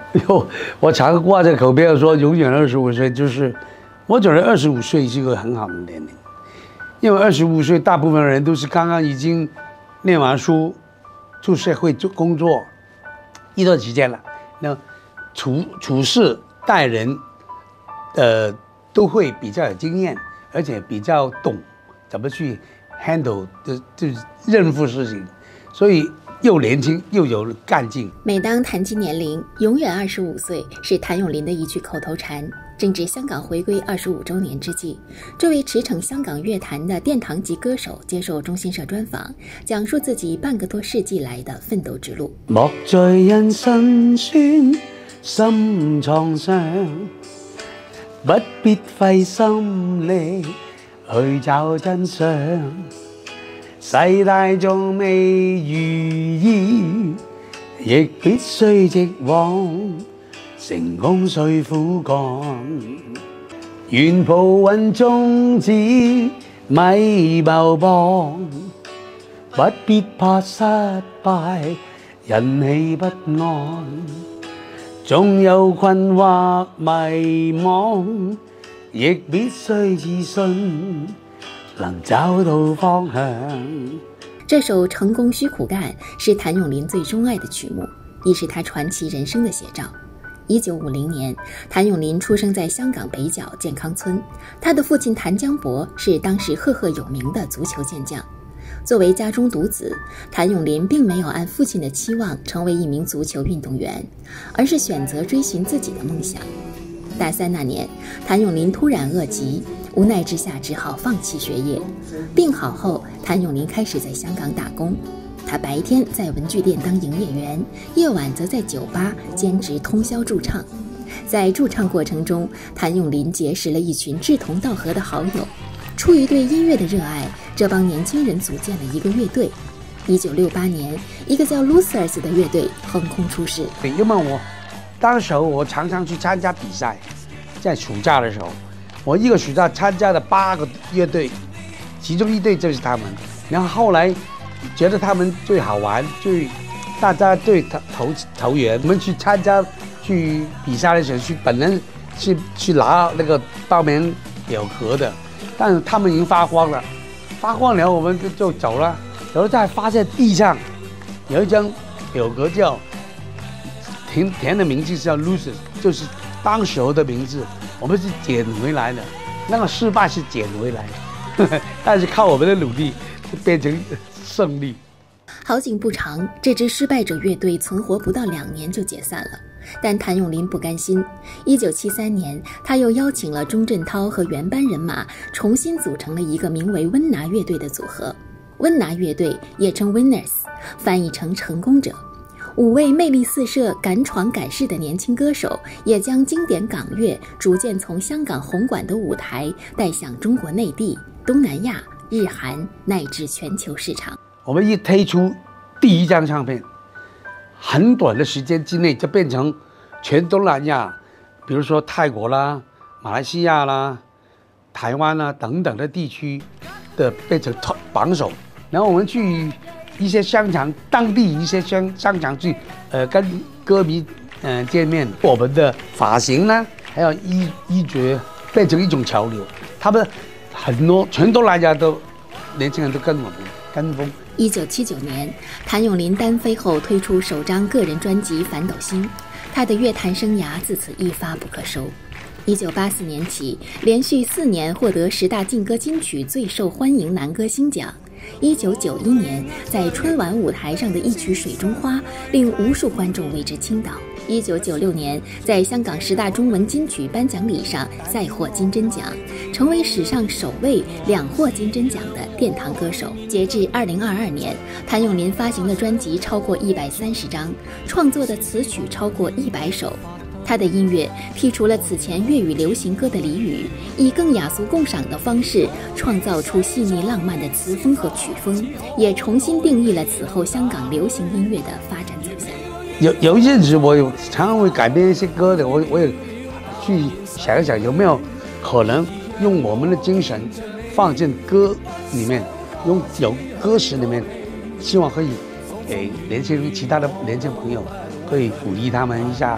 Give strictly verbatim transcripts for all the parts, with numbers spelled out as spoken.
有，我常挂在口边说，永远二十五岁，就是我觉得二十五岁是一个很好的年龄，因为二十五岁大部分人都是刚刚已经念完书，出社会做工作一段时间了，那处处事待人，呃，都会比较有经验，而且比较懂怎么去 handle 的就是应付事情，所以。又年轻又有干劲。 每当谈及年龄，永远二十五岁是谭咏麟的一句口头禅。正值香港回归二十五周年之际，这位驰骋香港乐坛的殿堂级歌手接受中新社专访，讲述自己半个多世纪来的奋斗之路。 莫在人辛酸心創傷，不必費心力去找真相。世大縱未如意，亦必須直往，成功需苦幹。願抱穩宗旨，咪謬謗，不必怕失敗，人氣不安。縱有困惑迷惘，亦必須自信。能找到方向。 这首《成功需苦干》是谭咏麟最钟爱的曲目，亦是他传奇人生的写照。一九五零年，谭咏麟出生在香港北角健康村，他的父亲谭江伯是当时赫赫有名的足球健将。作为家中独子，谭咏麟并没有按父亲的期望成为一名足球运动员，而是选择追寻自己的梦想。大三那年，谭咏麟突然恶疾，无奈之下只好放弃学业。病好后，谭咏麟开始在香港打工。他白天在文具店当营业员，夜晚则在酒吧兼职通宵驻唱。在驻唱过程中，谭咏麟结识了一群志同道合的好友。出于对音乐的热爱，这帮年轻人组建了一个乐队。一九六八年，一个叫 Losers 的乐队横空出世。 因为我当时我常常去参加比赛，在暑假的时候，我一个暑假参加了八个乐队，其中一队就是他们。然后后来觉得他们最好玩，最大家最投投投缘。我们去参加去比赛的时候，去本来是去拿那个报名表格的，但是他们已经发光了，发光了我们就就走了。然后再发现地上有一张表格叫。填填的名字是叫 Losers， 就是当时候的名字，我们是捡回来的，那个失败是捡回来的，呵呵，但是靠我们的努力就变成胜利。 好景不长，这支失败者乐队存活不到两年就解散了，但谭咏麟不甘心。一九七三年，他又邀请了钟镇涛和原班人马重新组成了一个名为温拿乐队的组合。温拿乐队也称 Winners， 翻译成成功者。五位魅力四射、敢闯敢试的年轻歌手，也将经典港乐逐渐从香港红馆的舞台带向中国内地、东南亚、日韩乃至全球市场。 我们一推出第一张唱片，很短的时间之内就变成全东南亚，比如说泰国啦、马来西亚啦、台湾啦等等的地区的变成榜首。然后我们去一些商场，当地一些商商场去，呃，跟歌迷呃见面。我们的发型呢，还有衣衣着变成一种潮流，他们很多全东南亚都年轻人都跟我们跟风。 一九七九年，谭咏麟单飞后推出首张个人专辑《反斗星》，他的乐坛生涯自此一发不可收。一九八四年起，连续四年获得十大劲歌金曲最受欢迎男歌星奖。一九九一年，在春晚舞台上的一曲《水中花》令无数观众为之倾倒。一九九六年，在香港十大中文金曲颁奖礼上再获金针奖，成为史上首位两获金针奖的殿堂歌手。截至二零二二年，谭咏麟发行的专辑超过一百三十张，创作的词曲超过一百首。他的音乐剔除了此前粤语流行歌的俚语，以更雅俗共赏的方式创造出细腻浪漫的词风和曲风，也重新定义了此后香港流行音乐的发展走向。 有有一阵子，我有常常会改编一些歌的，我我也去想一想有没有可能用我们的精神放进歌里面，用有歌词里面，希望可以给年轻人、其他的年轻朋友可以鼓励他们一下。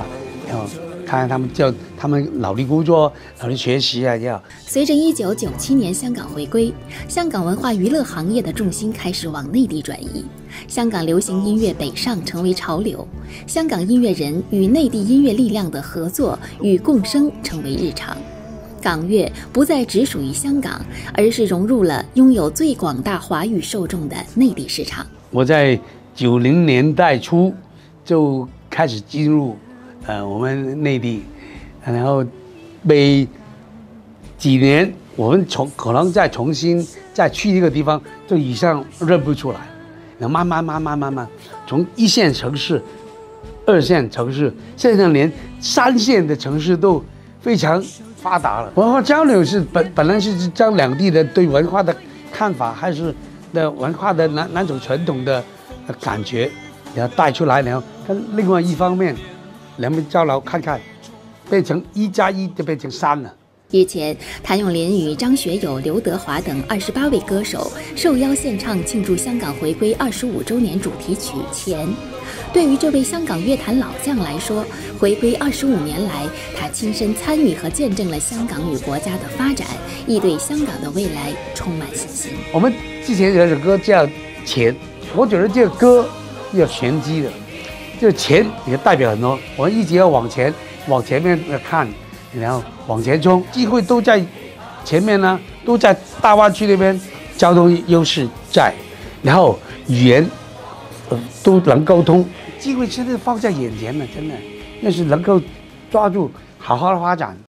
要看看他们叫他们努力工作、努力学习啊，要。 随着一九九七年香港回归，香港文化娱乐行业的重心开始往内地转移，香港流行音乐北上成为潮流，香港音乐人与内地音乐力量的合作与共生成为日常。港乐不再只属于香港，而是融入了拥有最广大华语受众的内地市场。 我在九零年代初就开始进入呃我们内地，然后每几年我们重可能再重新再去一个地方，就以上认不出来，然后慢慢慢慢慢慢从一线城市、二线城市，现在连三线的城市都非常发达了。文化交流是本本来是将两地的对文化的看法，还是的文化的哪哪种传统的感觉，然后带出来，然后跟另外一方面，两边交流看看，变成一加一就变成三了。 日前，谭咏麟与张学友、刘德华等二十八位歌手受邀献唱庆祝香港回归二十五周年主题曲《钱》。对于这位香港乐坛老将来说，回归二十五年来，他亲身参与和见证了香港与国家的发展，亦对香港的未来充满信心。 我们之前有首歌叫《钱》，我觉得这个歌要玄机的，这个钱也代表很多，我们一直要往前，往前面看。然后往前冲，机会都在前面呢，都在大湾区那边，交通优势在，然后语言呃都能沟通，机会现在放在眼前了，真的，要是能够抓住，好好的发展。